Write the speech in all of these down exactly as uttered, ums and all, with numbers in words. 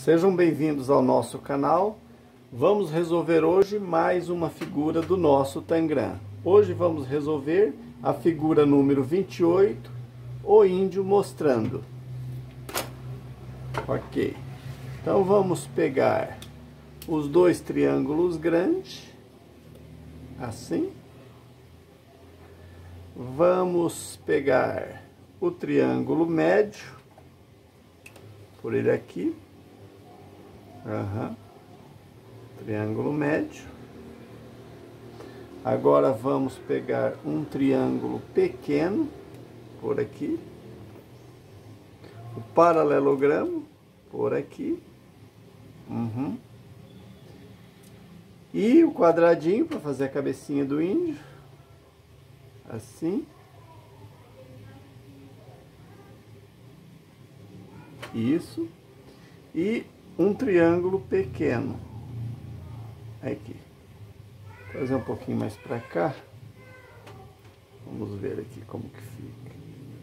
Sejam bem-vindos ao nosso canal. Vamos resolver hoje mais uma figura do nosso Tangram. Hoje vamos resolver a figura número vinte e oito, o índio mostrando. Ok. Então vamos pegar os dois triângulos grandes, assim. Vamos pegar o triângulo médio, por ele aqui. Uhum. Triângulo médio. Agora vamos pegar um triângulo pequeno, por aqui. O paralelogramo, por aqui. Uhum. E o quadradinho para fazer a cabecinha do índio. Assim. Isso. E um triângulo pequeno. Aqui. Vou trazer um pouquinho mais para cá. Vamos ver aqui como que fica.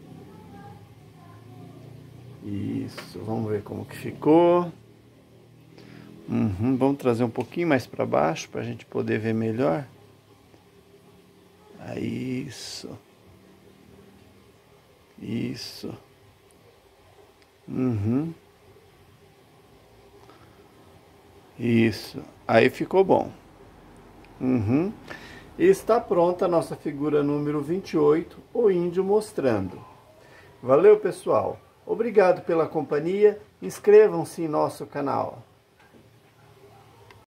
Isso, vamos ver como que ficou. Uhum, vamos trazer um pouquinho mais para baixo para a gente poder ver melhor. Aí, isso. Isso. Uhum. Isso. Aí ficou bom. Uhum. E está pronta a nossa figura número vinte e oito, o índio mostrando. Valeu, pessoal. Obrigado pela companhia. Inscrevam-se em nosso canal.